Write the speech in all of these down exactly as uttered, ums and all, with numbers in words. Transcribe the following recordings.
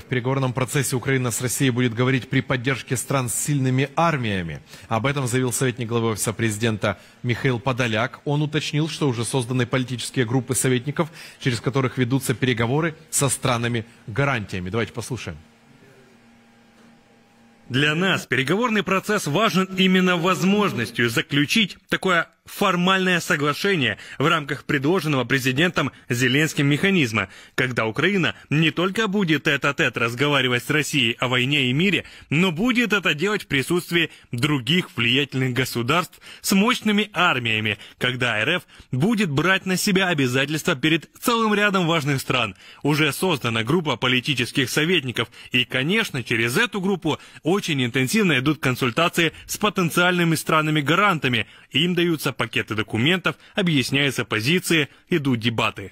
В переговорном процессе Украина с Россией будет говорить при поддержке стран с сильными армиями. Об этом заявил советник главы Офиса президента Михаил Подоляк. Он уточнил, что уже созданы политические группы советников, через которых ведутся переговоры со странами-гарантиями. Давайте послушаем. Для нас переговорный процесс важен именно возможностью заключить такое формальное соглашение в рамках предложенного президентом Зеленским механизма, когда Украина не только будет тет-а-тет разговаривать с Россией о войне и мире, но будет это делать в присутствии других влиятельных государств с мощными армиями, когда эр эф будет брать на себя обязательства перед целым рядом важных стран. Уже создана группа политических советников, и, конечно, через эту группу очень интенсивно идут консультации с потенциальными странами-гарантами. Им даются пакеты документов, объясняются позиции, идут дебаты.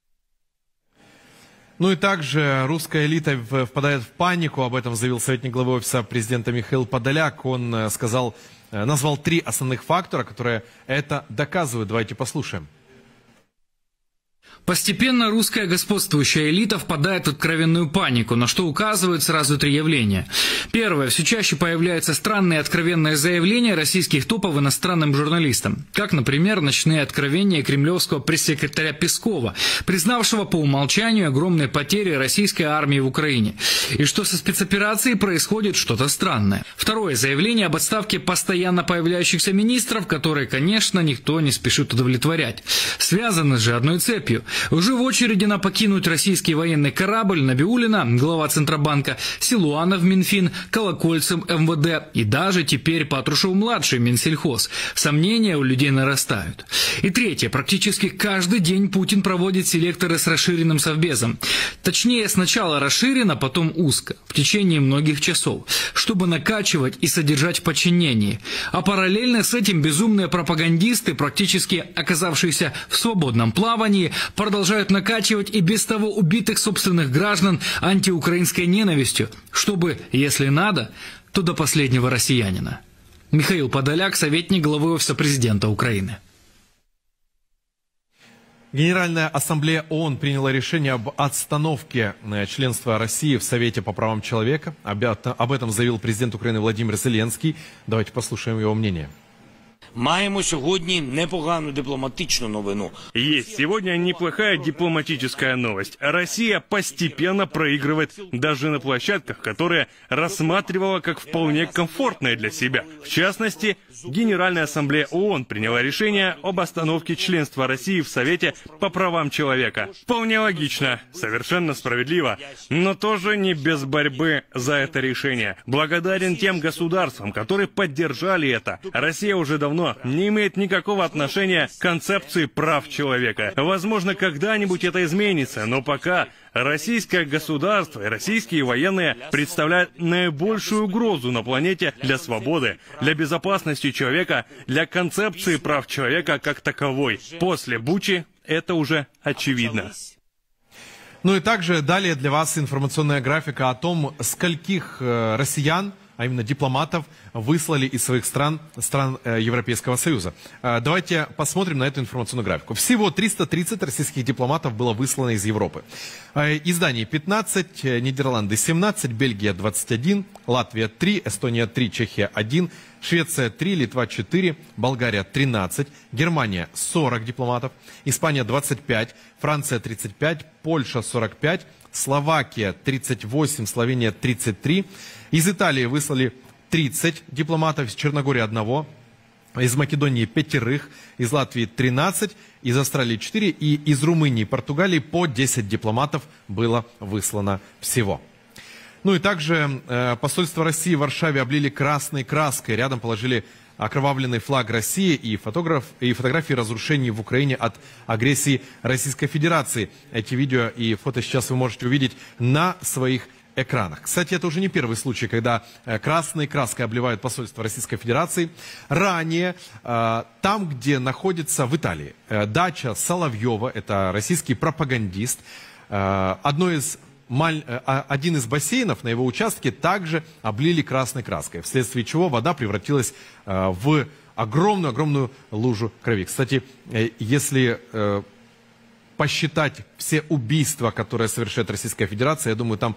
Ну и также русская элита впадает в панику. Об этом заявил советник главы Офиса президента Михаил Подоляк. Он сказал, назвал три основных фактора, которые это доказывают. Давайте послушаем. Постепенно русская господствующая элита впадает в откровенную панику, на что указывают сразу три явления. Первое. Все чаще появляются странные откровенные заявления российских топов иностранным журналистам. Как, например, ночные откровения кремлевского пресс-секретаря Пескова, признавшего по умолчанию огромные потери российской армии в Украине. И что со спецоперацией происходит что-то странное. Второе. Заявление об отставке постоянно появляющихся министров, которые, конечно, никто не спешит удовлетворять. Связаны же одной цепью. Уже в очереди на покинуть российский военный корабль Набиуллина, глава Центробанка, Силуанов Минфин, Колокольцев эм вэ дэ и даже теперь Патрушев-младший Минсельхоз. Сомнения у людей нарастают. И третье. Практически каждый день Путин проводит селекторы с расширенным совбезом. Точнее, сначала расширено, потом узко, в течение многих часов, чтобы накачивать и содержать в подчинении. А параллельно с этим безумные пропагандисты, практически оказавшиеся в свободном плавании, продолжают накачивать и без того убитых собственных граждан антиукраинской ненавистью, чтобы, если надо, то до последнего россиянина. Михаил Подоляк, советник главы Офиса президента Украины. Генеральная ассамблея ООН приняла решение об отстановке членства России в Совете по правам человека. Об этом заявил президент Украины Владимир Зеленский. Давайте послушаем его мнение. Маємо сьогодні непогану дипломатичну новину. Есть сегодня неплохая дипломатическая новость. Россия постепенно проигрывает даже на площадках, которые рассматривала как вполне комфортные для себя. В частности, Генеральная ассамблея ООН приняла решение об остановке членства России в Совете по правам человека. Вполне логично, совершенно справедливо, но тоже не без борьбы за это решение. Благодарен тем государствам, которые поддержали это. Россия уже давно не имеет никакого отношения к концепции прав человека. Возможно, когда-нибудь это изменится, но пока российское государство и российские военные представляют наибольшую угрозу на планете для свободы, для безопасности человека, для концепции прав человека как таковой. После Бучи это уже очевидно. Ну и также далее для вас информационная графика о том, скольких э, россиян, а именно дипломатов, выслали из своих стран, стран э, Европейского Союза. Э, давайте посмотрим на эту информационную графику. Всего триста тридцать российских дипломатов было выслано из Европы. Э, из Дании пятнадцать, э, Нидерланды семнадцать, Бельгия двадцать один, Латвия три, Эстония три, Чехия один, Швеция три, Литва четыре, Болгария тринадцать, Германия сорок дипломатов, Испания двадцать пять, Франция тридцать пять, Польша сорок пять, Словакия тридцать восемь, Словения тридцать три. Из Италии выслали тридцать дипломатов, из Черногории одного, из Македонии пятерых, из Латвии тринадцать, из Австралии четыре и из Румынии и Португалии по десять дипломатов было выслано всего. Ну и также э, посольство России в Варшаве облили красной краской, рядом положили окровавленный флаг России и, фотограф, и фотографии разрушений в Украине от агрессии Российской Федерации. Эти видео и фото сейчас вы можете увидеть на своих экранах. Кстати, это уже не первый случай, когда красной краской обливают посольство Российской Федерации. Ранее, там, где находится в Италии дача Соловьева, это российский пропагандист, одно из один из бассейнов на его участке также облили красной краской, вследствие чего вода превратилась в огромную-огромную лужу крови. Кстати, если посчитать все убийства, которые совершает Российская Федерация, я думаю, там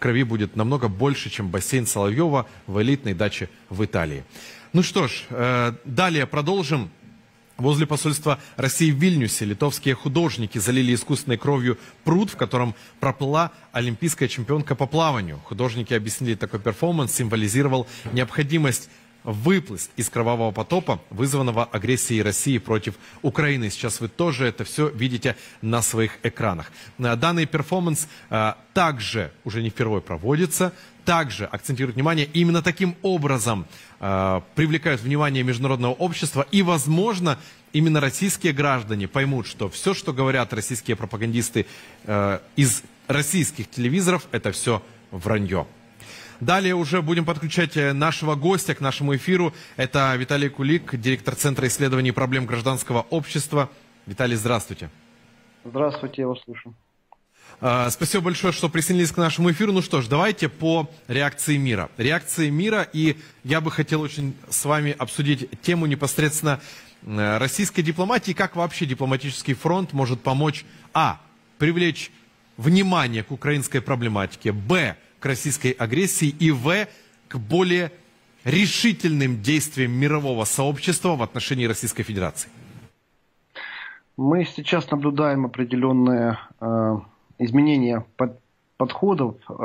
крови будет намного больше, чем бассейн Соловьева в элитной даче в Италии. Ну что ж, э, далее продолжим. Возле посольства России в Вильнюсе литовские художники залили искусственной кровью пруд, в котором проплыла олимпийская чемпионка по плаванию. Художники объяснили, такой перформанс символизировал необходимость выплыть из кровавого потопа, вызванного агрессией России против Украины. Сейчас вы тоже это все видите на своих экранах. Данный перформанс а, также уже не впервые проводится, также акцентирует внимание, именно таким образом а, привлекают внимание международного общества, и, возможно, именно российские граждане поймут, что все, что говорят российские пропагандисты а, из российских телевизоров, это все вранье. Далее уже будем подключать нашего гостя к нашему эфиру. Это Виталий Кулик, директор Центра исследований проблем гражданского общества. Виталий, здравствуйте. Здравствуйте, я вас слушаю. Спасибо большое, что присоединились к нашему эфиру. Ну что ж, давайте по реакции мира. Реакции мира, и я бы хотел очень с вами обсудить тему непосредственно российской дипломатии, как вообще дипломатический фронт может помочь, а, привлечь внимание к украинской проблематике, б, к российской агрессии, и в, к более решительным действиям мирового сообщества в отношении Российской Федерации? Мы сейчас наблюдаем определенные э, изменения под, подходов э,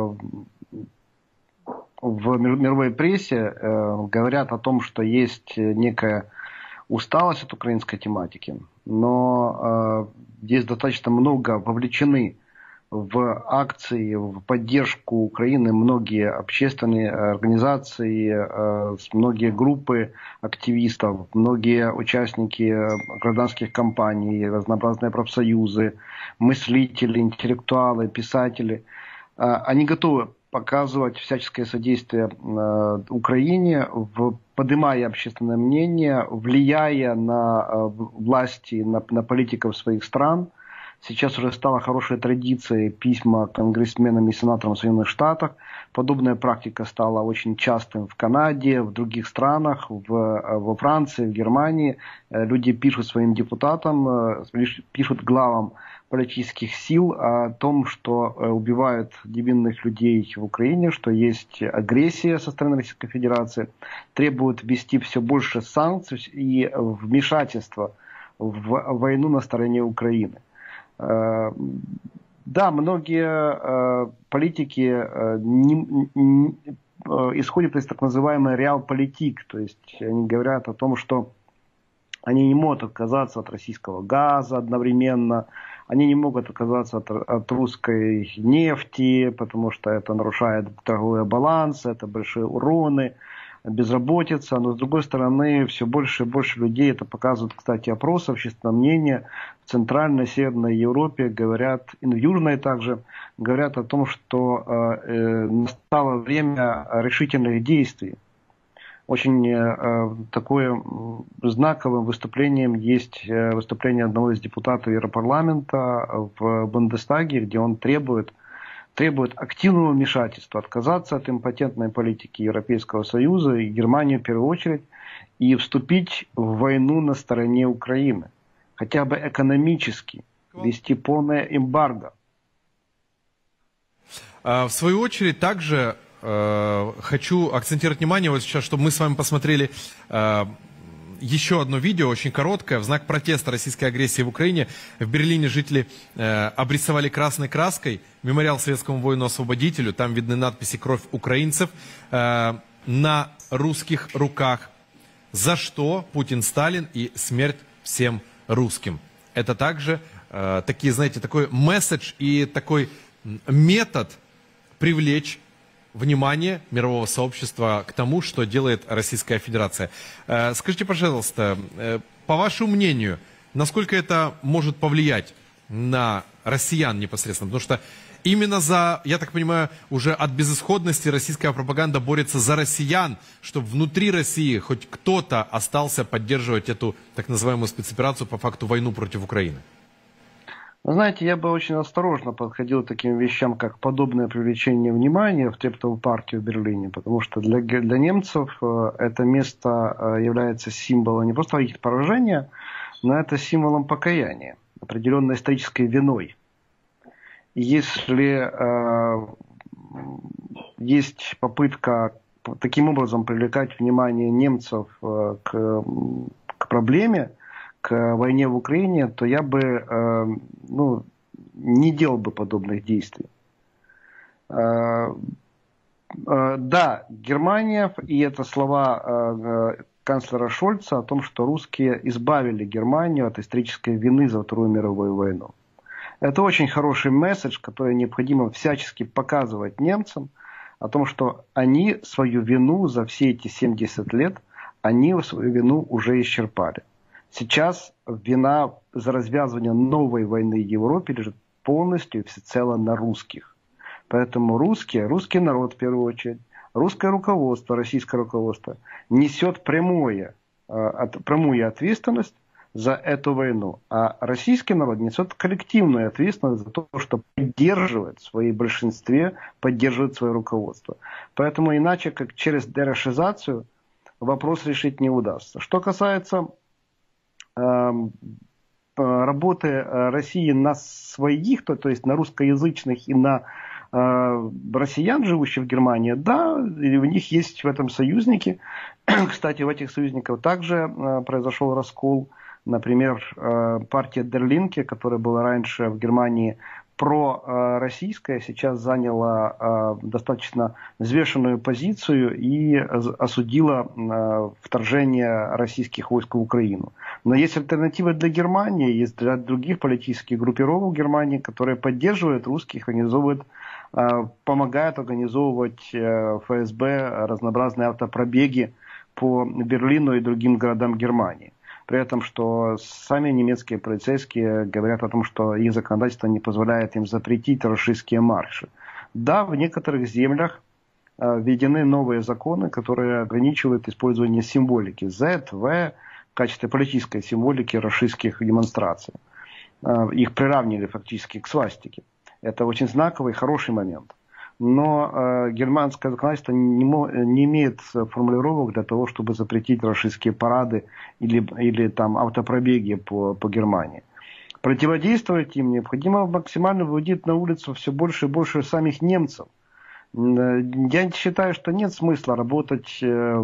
в мировой прессе. Э, говорят о том, что есть некая усталость от украинской тематики, но э, здесь достаточно много вовлечены в акции, в поддержку Украины многие общественные организации, многие группы активистов, многие участники гражданских кампаний, разнообразные профсоюзы, мыслители, интеллектуалы, писатели. Они готовы показывать всяческое содействие Украине, поднимая общественное мнение, влияя на власти, на, на политиков своих стран. Сейчас уже стала хорошей традицией письма конгрессменам и сенаторам в Соединенных Штатах. Подобная практика стала очень частым в Канаде, в других странах, в, во Франции, в Германии. Люди пишут своим депутатам, пишут главам политических сил о том, что убивают невинных людей в Украине, что есть агрессия со стороны Российской Федерации, требуют ввести все больше санкций и вмешательства в войну на стороне Украины. Да, многие э, политики э, не, не, э, исходят из так называемой реал-политик, то есть они говорят о том, что они не могут отказаться от российского газа одновременно, они не могут отказаться от, от русской нефти, потому что это нарушает торговый баланс, это большие уроны, безработица, но с другой стороны все больше и больше людей, это показывают, кстати, опросы общественного мнения в Центральной, Северной Европе, говорят, и в Южной также, говорят о том, что э, настало время решительных действий. Очень э, такое знаковым выступлением есть выступление одного из депутатов Европарламента в Бундестаге, где он требует требует активного вмешательства, отказаться от импотентной политики Европейского Союза и Германии в первую очередь, и вступить в войну на стороне Украины. Хотя бы экономически, вести полное эмбарго. В свою очередь, также э, хочу акцентировать внимание, вот сейчас, чтобы мы с вами посмотрели э, еще одно видео, очень короткое, в знак протеста российской агрессии в Украине. В Берлине жители э, обрисовали красной краской мемориал советскому воину-освободителю. Там видны надписи «Кровь украинцев» э, на русских руках. За что Путин, Сталин и смерть всем русским. Это также э, такие, знаете, такой месседж и такой метод привлечь внимание мирового сообщества к тому, что делает Российская Федерация. Э, скажите, пожалуйста, э, по вашему мнению, насколько это может повлиять на россиян непосредственно? Потому что именно за, я так понимаю, уже от безысходности российская пропаганда борется за россиян, чтобы внутри России хоть кто-то остался поддерживать эту так называемую спецоперацию, по факту войну против Украины. Вы знаете, я бы очень осторожно подходил к таким вещам, как подобное привлечение внимания в Трептовую партию в Берлине, потому что для, для немцев это место является символом не просто их поражения, но это символом покаяния, определенной исторической виной. И если э, есть попытка таким образом привлекать внимание немцев к, к проблеме, к войне в Украине, то я бы ну, не делал бы подобных действий. Да, Германия, и это слова канцлера Шольца о том, что русские избавили Германию от исторической вины за Вторую мировую войну. Это очень хороший месседж, который необходимо всячески показывать немцам, о том, что они свою вину за все эти семьдесят лет, они свою вину уже исчерпали. Сейчас вина за развязывание новой войны в Европе лежит полностью и всецело на русских. Поэтому русские, русский народ в первую очередь, русское руководство, российское руководство несет прямое, прямую ответственность за эту войну. А российский народ несет коллективную ответственность за то, что поддерживает в своей большинстве, поддерживает свое руководство. Поэтому иначе, как через дерошизацию, вопрос решить не удастся. Что касается э, работы России на своих, то, то есть на русскоязычных и на россиян, живущих в Германии, да, и у них есть в этом союзники. Кстати, у этих союзников также произошел раскол. Например, партия Der Linke, которая была раньше в Германии пророссийская, сейчас заняла достаточно взвешенную позицию и осудила вторжение российских войск в Украину. Но есть альтернатива для Германии, есть для других политических группировок Германии, которые поддерживают русских, организовывают, помогают организовывать эф эс бэ разнообразные автопробеги по Берлину и другим городам Германии. При этом, что сами немецкие полицейские говорят о том, что их законодательство не позволяет им запретить рашистские марши. Да, в некоторых землях введены новые законы, которые ограничивают использование символики зет, вэ в качестве политической символики рашистских демонстраций. Их приравнили фактически к свастике. Это очень знаковый, хороший момент. Но э, германское законодательство не, не имеет формулировок для того, чтобы запретить рашистские парады или, или там, автопробеги по, по Германии. Противодействовать им необходимо максимально выводить на улицу все больше и больше самих немцев. Я считаю, что нет смысла работать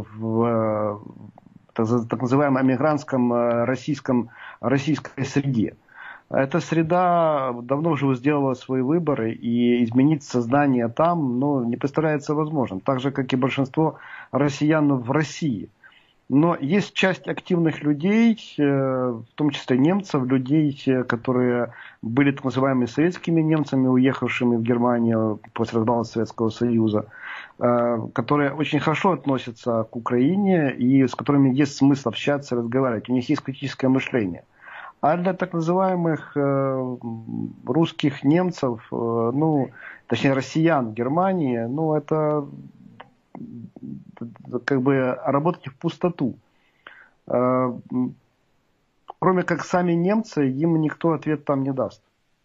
в так называемом эмигрантском российском, российской среде. Эта среда давно уже сделала свои выборы, и изменить сознание там ну, не представляется возможным. Так же, как и большинство россиян в России. Но есть часть активных людей, в том числе немцев, людей, которые были так называемыми советскими немцами, уехавшими в Германию после развала Советского Союза, которые очень хорошо относятся к Украине и с которыми есть смысл общаться, разговаривать. У них есть критическое мышление. А для так называемых э, русских немцев, э, ну, точнее россиян в Германии, ну, это как бы работать в пустоту. Э, кроме как сами немцы, им никто ответ там не даст.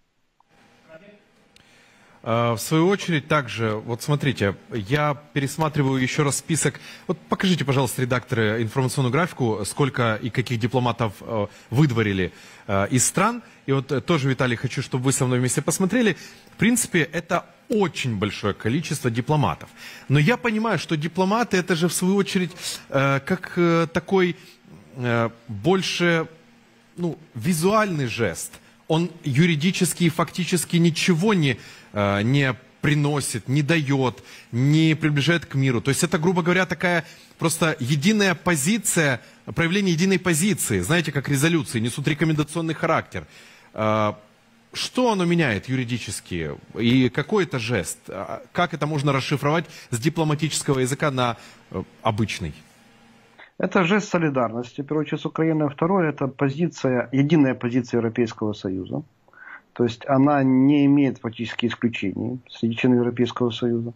В свою очередь, также, вот смотрите, я пересматриваю еще раз список. Вот покажите, пожалуйста, редакторы, информационную графику, сколько и каких дипломатов выдворили из стран. И вот тоже, Виталий, хочу, чтобы вы со мной вместе посмотрели. В принципе, это очень большое количество дипломатов. Но я понимаю, что дипломаты, это же, в свою очередь, как такой больше ну, визуальный жест. Он юридически и фактически ничего не, э, не приносит, не дает, не приближает к миру. То есть это, грубо говоря, такая просто единая позиция, проявление единой позиции. Знаете, как резолюции, несут рекомендационный характер. Э, что оно меняет юридически? И какой это жест? Как это можно расшифровать с дипломатического языка на э, обычный? Это жест солидарности, в первую очередь, с Украиной. Второе, это позиция, единая позиция Европейского Союза. То есть она не имеет фактически исключений среди членов Европейского Союза.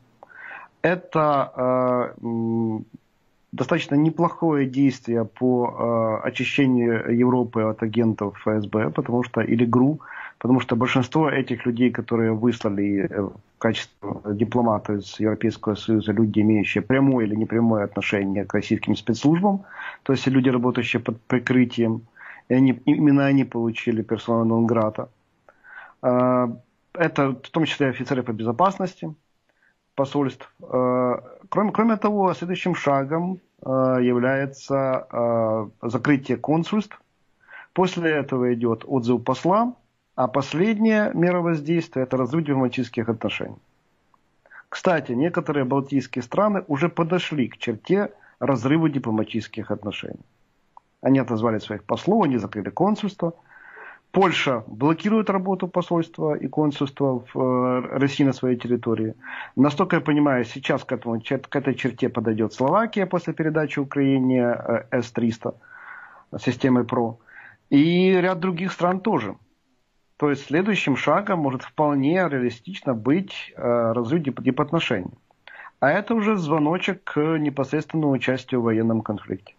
Это э, достаточно неплохое действие по э, очищению Европы от агентов эф эс бэ, потому что, или ГРУ, потому что большинство этих людей, которые выслали в качестве дипломатов из Европейского Союза, люди, имеющие прямое или непрямое отношение к российским спецслужбам, то есть люди, работающие под прикрытием, и они, именно они получили персона нон-грата. Это в том числе офицеры по безопасности. посольств. Кроме, кроме того, следующим шагом является закрытие консульств. После этого идет отзыв посла, а последняя мера воздействия – это разрыв дипломатических отношений. Кстати, некоторые балтийские страны уже подошли к черте разрыва дипломатических отношений. Они отозвали своих послов, они закрыли консульство. Польша блокирует работу посольства и консульства в России на своей территории. Насколько я понимаю, сейчас к, этому, к этой черте подойдет Словакия после передачи Украине эс триста системой ПРО. И ряд других стран тоже. То есть следующим шагом может вполне реалистично быть разрыв дипотношений. А это уже звоночек к непосредственному участию в военном конфликте.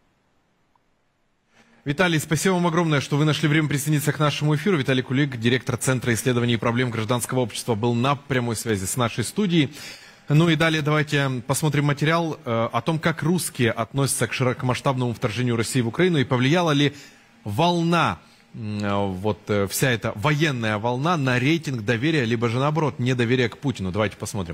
Виталий, спасибо вам огромное, что вы нашли время присоединиться к нашему эфиру. Виталий Кулик, директор Центра исследований и проблем гражданского общества, был на прямой связи с нашей студией. Ну и далее давайте посмотрим материал э, о том, как русские относятся к широкомасштабному вторжению России в Украину и повлияла ли волна, э, вот э, вся эта военная волна на рейтинг доверия, либо же наоборот недоверия к Путину. Давайте посмотрим.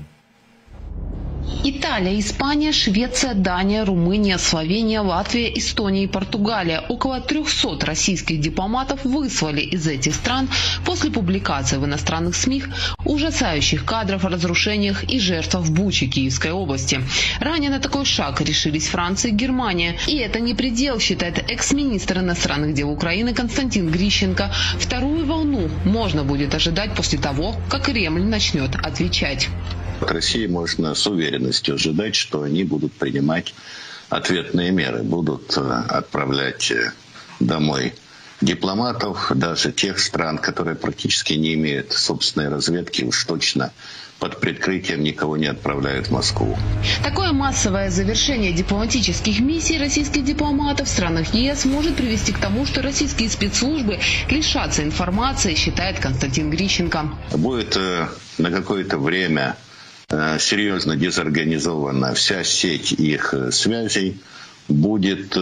Италия, Испания, Швеция, Дания, Румыния, Словения, Латвия, Эстония и Португалия. Около трехсот российских дипломатов выслали из этих стран после публикации в иностранных СМИ ужасающих кадров о разрушениях и жертвах в Буче Киевской области. Ранее на такой шаг решились Франция и Германия. И это не предел, считает экс-министр иностранных дел Украины Константин Грищенко. Вторую волну можно будет ожидать после того, как Кремль начнет отвечать. От России можно с уверенностью ожидать, что они будут принимать ответные меры, будут отправлять домой дипломатов, даже тех стран, которые практически не имеют собственной разведки, уж точно под прикрытием никого не отправляют в Москву. Такое массовое завершение дипломатических миссий российских дипломатов в странах ЕС может привести к тому, что российские спецслужбы лишатся информации, считает Константин Грищенко. Будет на какое-то время серьезно дезорганизована вся сеть их связей, будет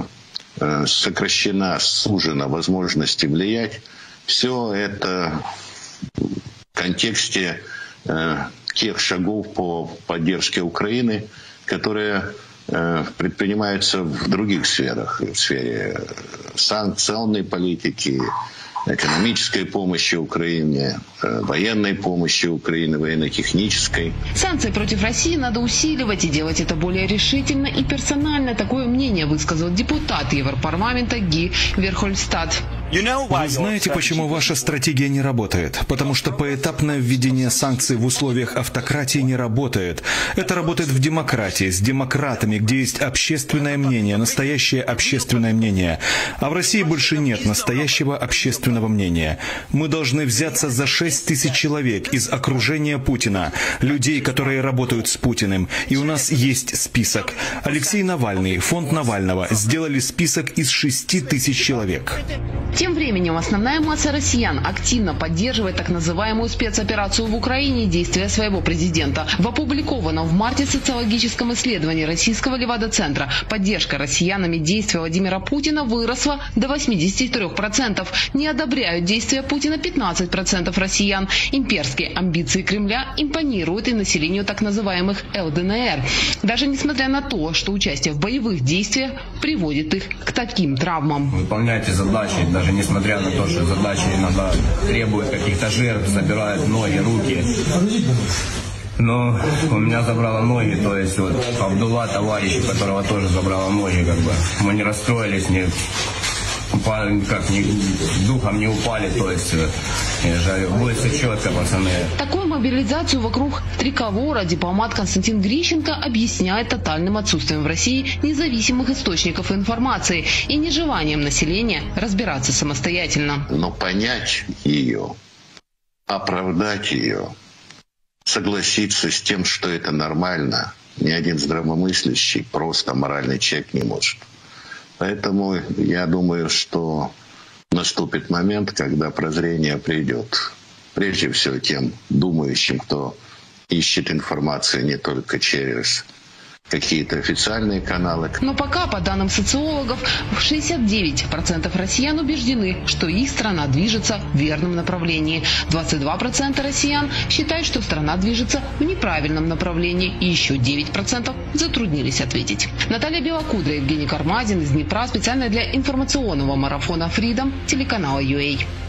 сокращена, сужена возможности влиять. Все это в контексте тех шагов по поддержке Украины, которые предпринимаются в других сферах, в сфере санкционной политики, экономической помощи Украине, военной помощи Украине, военно-технической. Санкции против России надо усиливать и делать это более решительно и персонально. Такое мнение высказал депутат Европарламента Ги Верхольстад. Вы знаете, почему ваша стратегия не работает? Потому что поэтапное введение санкций в условиях автократии не работает. Это работает в демократии, с демократами, где есть общественное мнение, настоящее общественное мнение. А в России больше нет настоящего общественного мнения. Мы должны взяться за шесть тысяч человек из окружения Путина, людей, которые работают с Путиным. И у нас есть список. Алексей Навальный, фонд Навального сделали список из шести тысяч человек. Тем временем основная масса россиян активно поддерживает так называемую спецоперацию в Украине и действия своего президента. В опубликованном в марте социологическом исследовании российского Левада-центра поддержка россиянами действия Владимира Путина выросла до восьмидесяти трёх процентов. Не одобряют действия Путина пятнадцать процентов россиян. Имперские амбиции Кремля импонируют и населению так называемых эл дэ эн эр. Даже несмотря на то, что участие в боевых действиях приводит их к таким травмам. Выполняйте задачи, даже несмотря на то, что задачи иногда требуют каких-то жертв, забирают ноги, руки. Но у меня забрало ноги, то есть вот Абдулла, товарищ, у которого тоже забрало ноги, как бы. Мы не расстроились, не упали, как, не, духом не упали, то есть будет все четко, пацаны. Такую мобилизацию вокруг триколора дипломат Константин Грищенко объясняет тотальным отсутствием в России независимых источников информации и нежеланием населения разбираться самостоятельно. Но понять ее, оправдать ее, согласиться с тем, что это нормально, ни один здравомыслящий, просто моральный человек не может. Поэтому я думаю, что наступит момент, когда прозрение придет. Прежде всего тем думающим, кто ищет информацию не только через какие-то официальные каналы. Но пока, по данным социологов, шестьдесят девять процентов россиян убеждены, что их страна движется в верном направлении. двадцать два процента россиян считают, что страна движется в неправильном направлении. И еще девять процентов затруднились ответить. Наталья Белокудра, Евгений Кармазин из Днепра. Специально для информационного марафона Freedom телеканала ю эй.